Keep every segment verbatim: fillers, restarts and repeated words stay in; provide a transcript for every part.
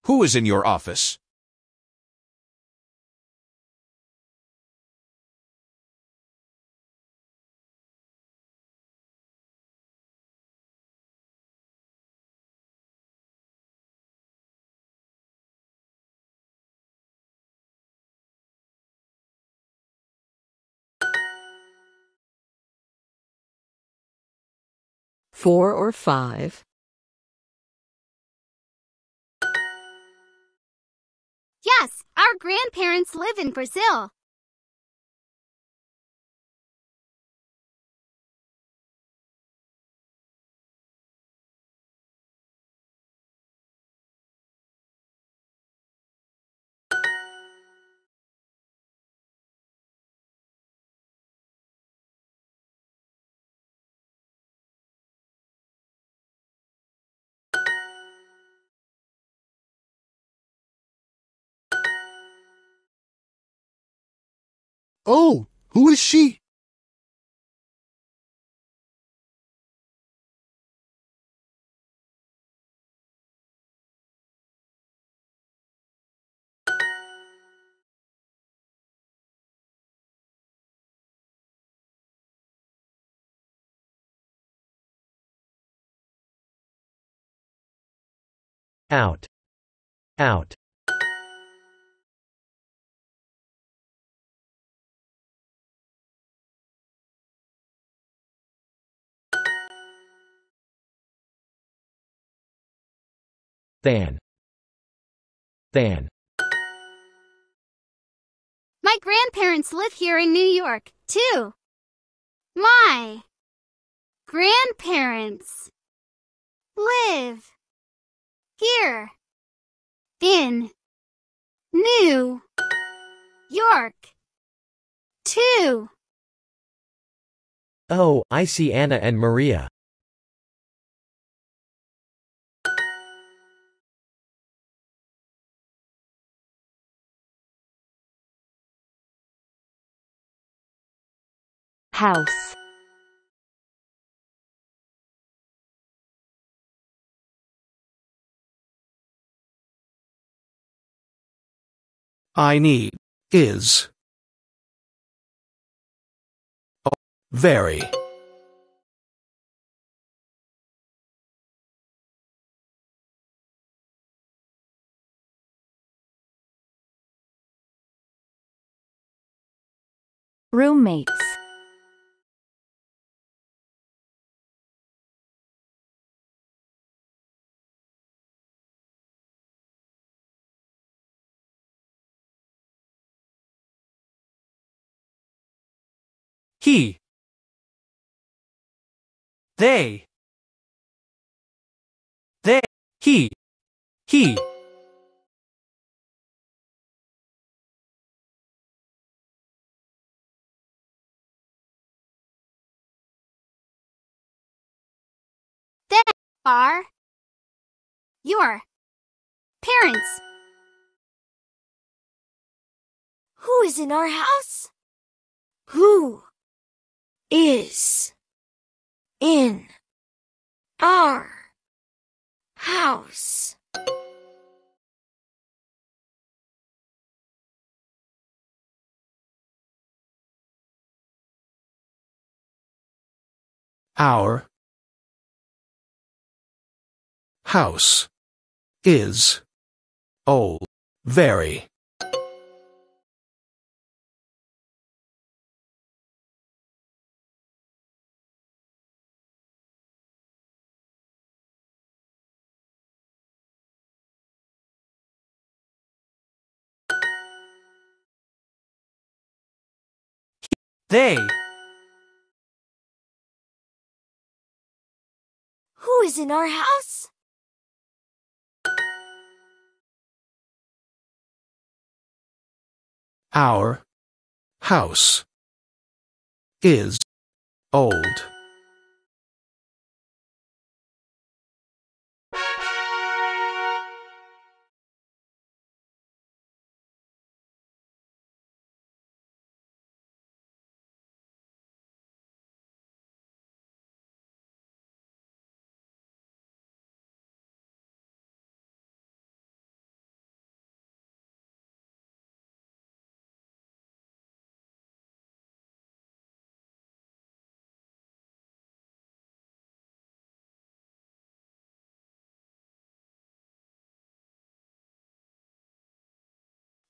Who is in your office? Four or five. Yes, our grandparents live in Brazil. Oh, who is she? Out. Out. Than. Than. My grandparents live here in New York, too. My grandparents live here in New York, too. Oh, I see Anna and Maria. House. I need. Is. Oh, very. Roommates. He. They. They. He. He. They are your parents. Who is in our house? Who is in our house? Our house is old. Very. They. Who is in our house? Our house is old.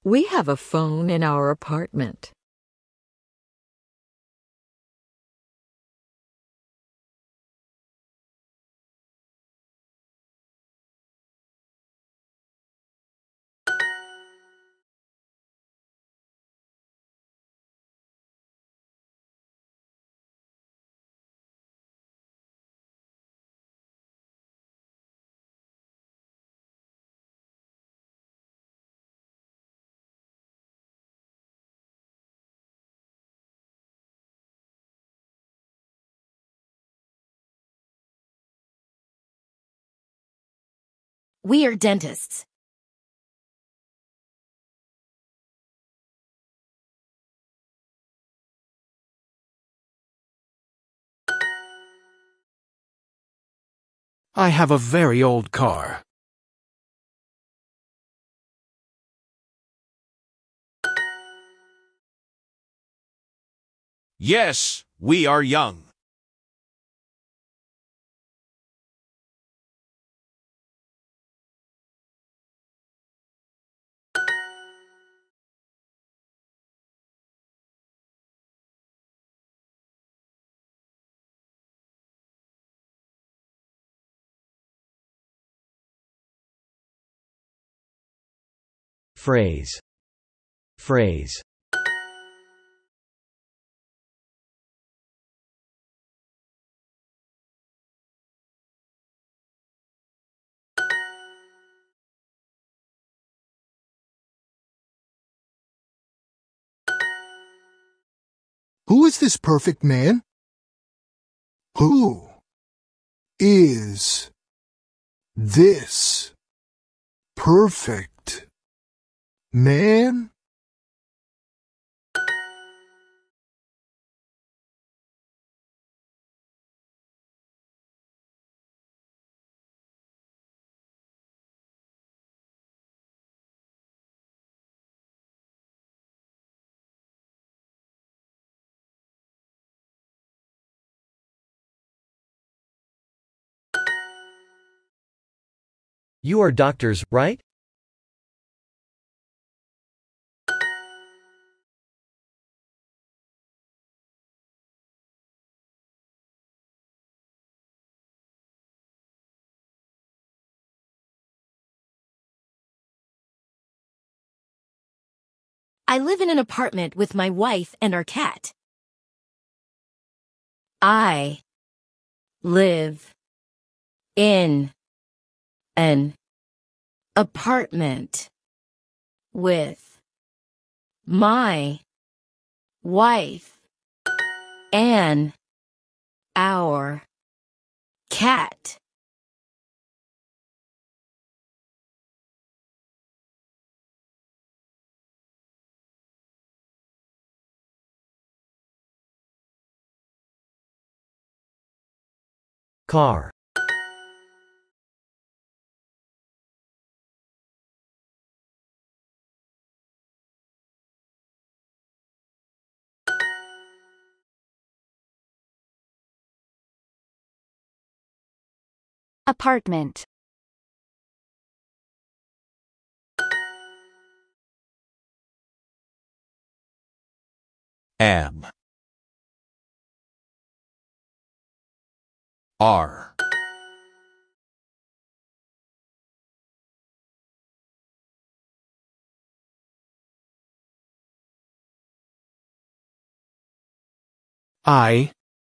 We have a phone in our apartment. We are dentists. I have a very old car. Yes, we are young. Phrase. Phrase. Who is this perfect man? Who is this perfect man? You are doctors, right? I live in an apartment with my wife and our cat. I live in an apartment with my wife and our cat. Car. Apartment. Am. Are. I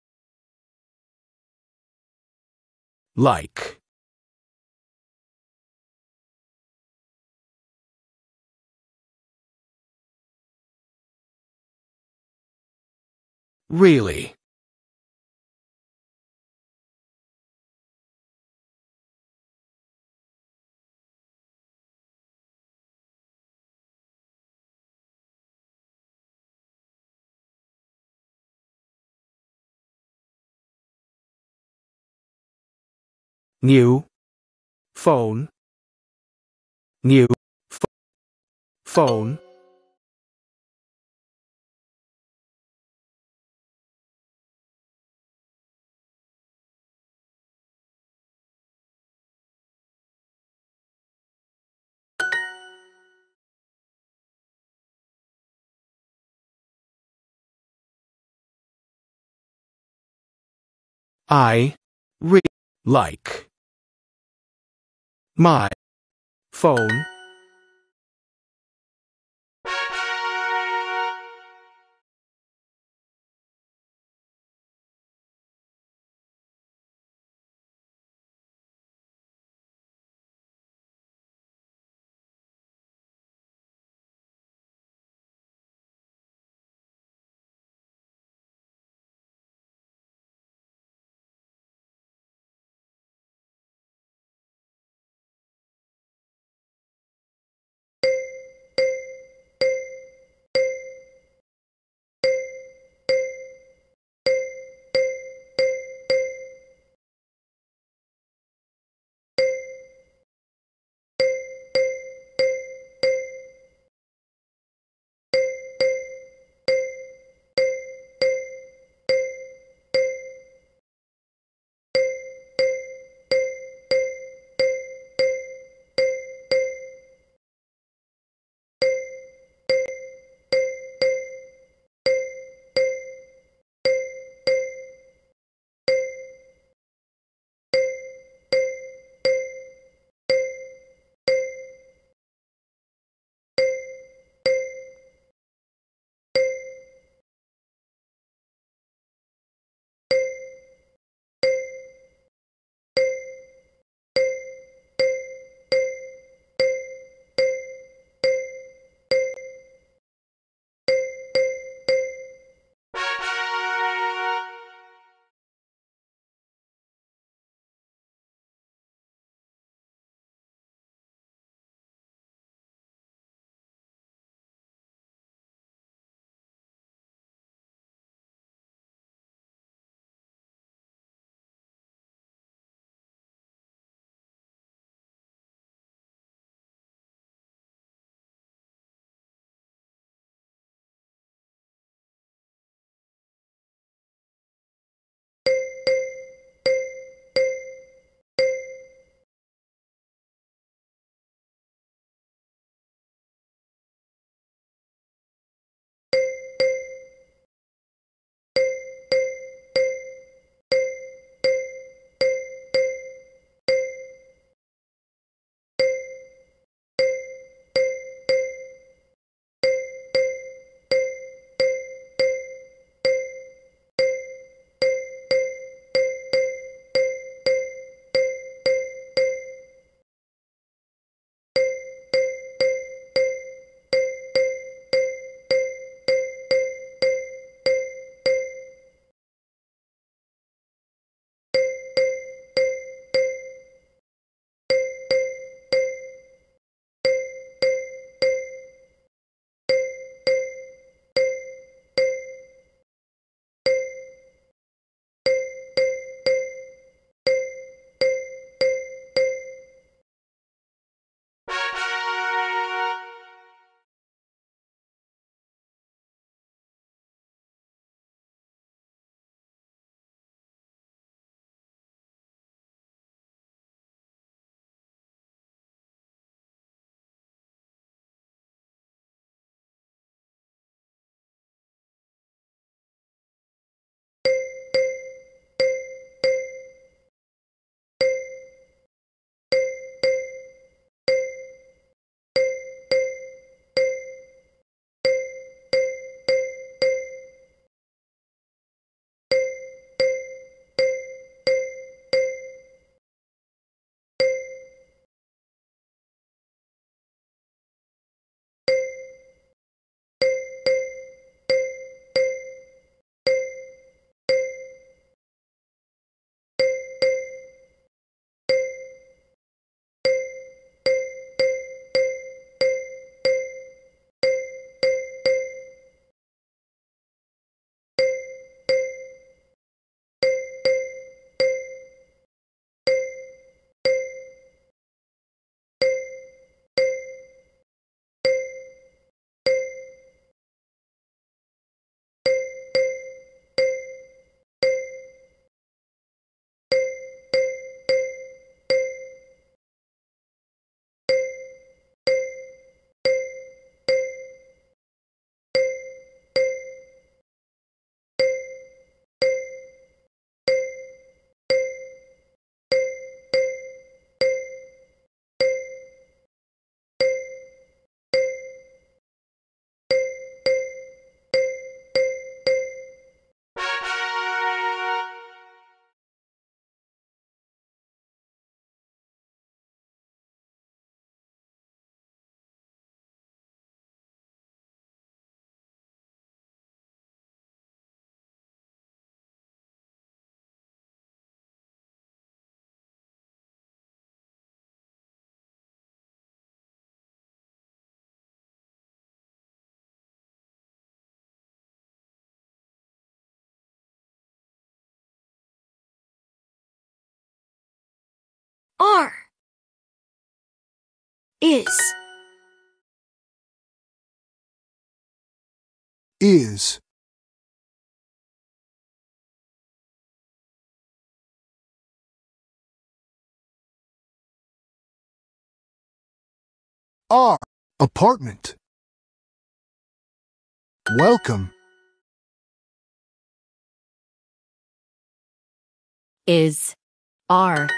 like. Really. New phone. New ph- phone. I re like my phone. Is. Is. Are. Apartment. Welcome. Is. Are.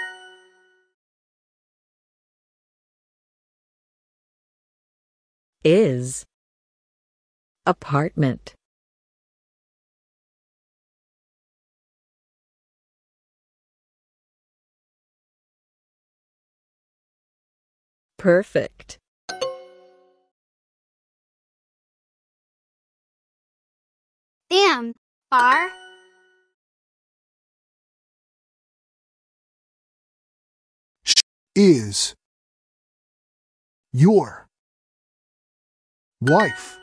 Is. Apartment. Perfect. Am. Are. Is. Your. Wife.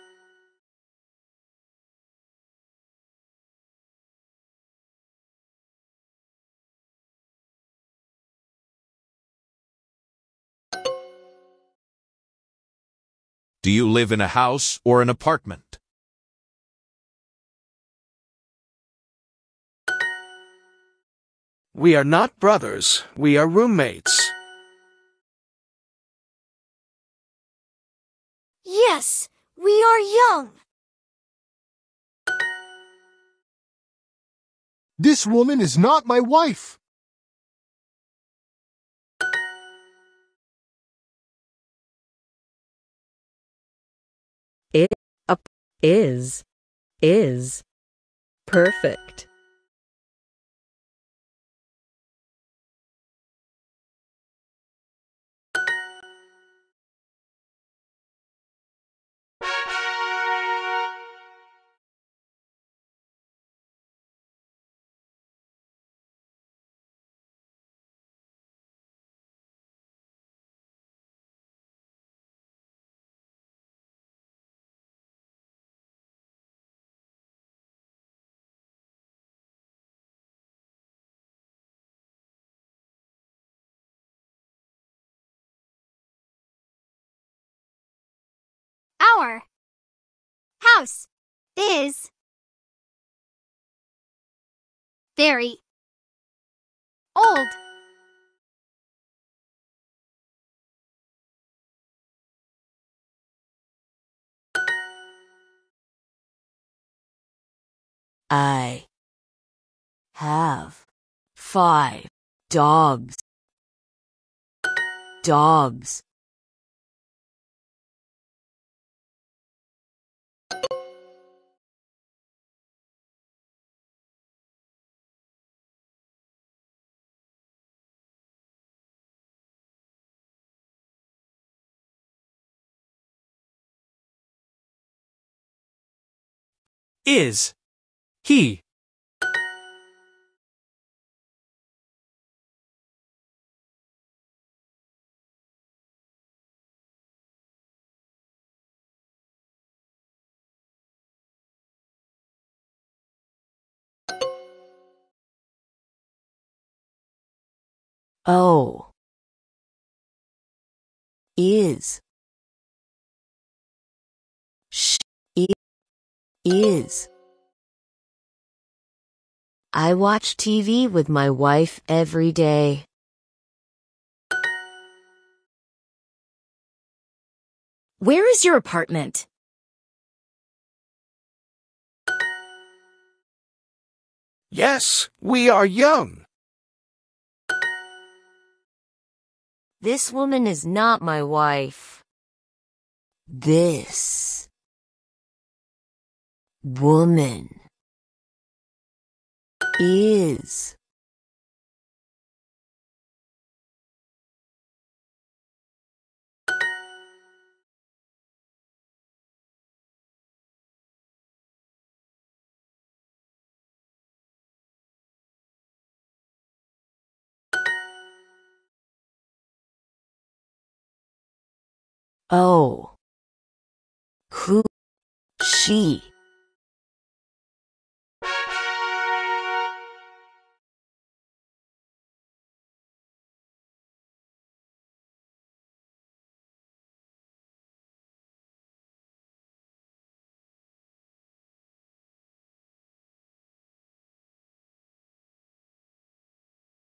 Do you live in a house or an apartment? We are not brothers, we are roommates. Yes, we are young. This woman is not my wife. It. Up. Is. Is. Perfect. Our. House. Is. Very. Old. I have five dogs. Dogs. Is. He. Oh. Is. Sh. I- Is. I watch T V with my wife every day. Where is your apartment? Yes, we are young. This woman is not my wife. This woman is. Oh. Who? She.